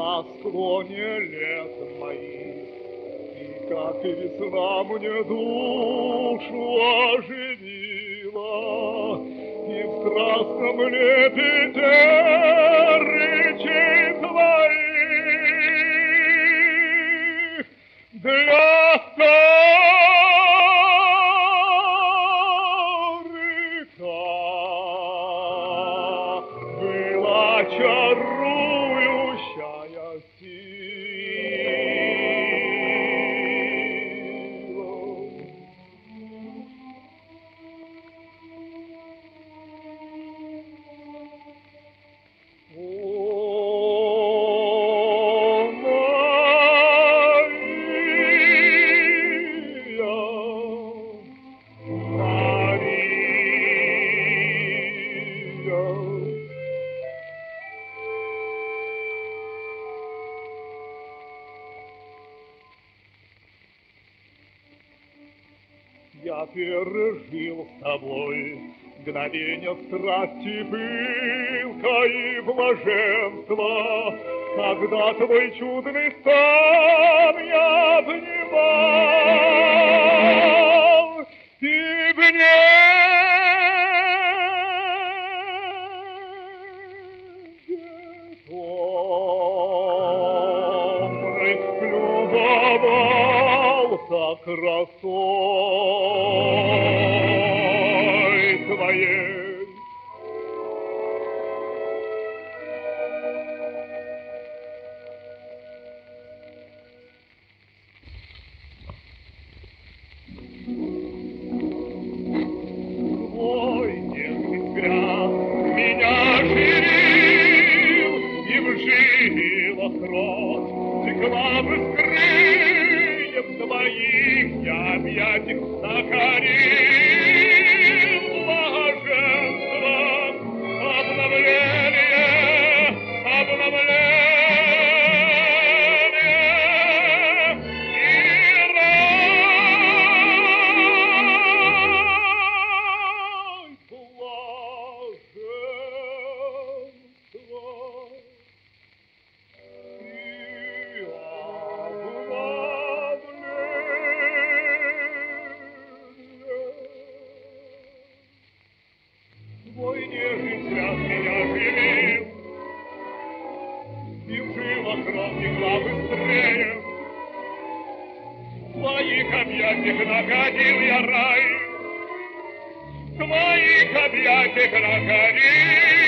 на склоне лет моих. И как весна мне душу оживила, и в страстном лепете речей твоих для старика была чарующая сила. О, я пережил с тобой мгновенье страсти, пылка и блаженства, когда твой чудный стан я обнимал, и мне томной любовался красой твоей. Твой нежный взгляд меня оживил, и в жилах кровь текла быстрее, в твоих я объятиях находил блаженство, обновление, обновление и рай блаженства. Твой нежный взгляд меня оживил, и в жилах кровь текла быстрее. В твоих объятиях находил я рай, в твоих объятиях находил